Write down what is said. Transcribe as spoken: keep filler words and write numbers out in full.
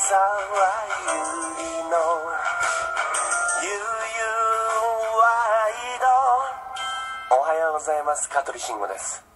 ゆりのゆうゆうワイド。おはようございます。香取慎吾です。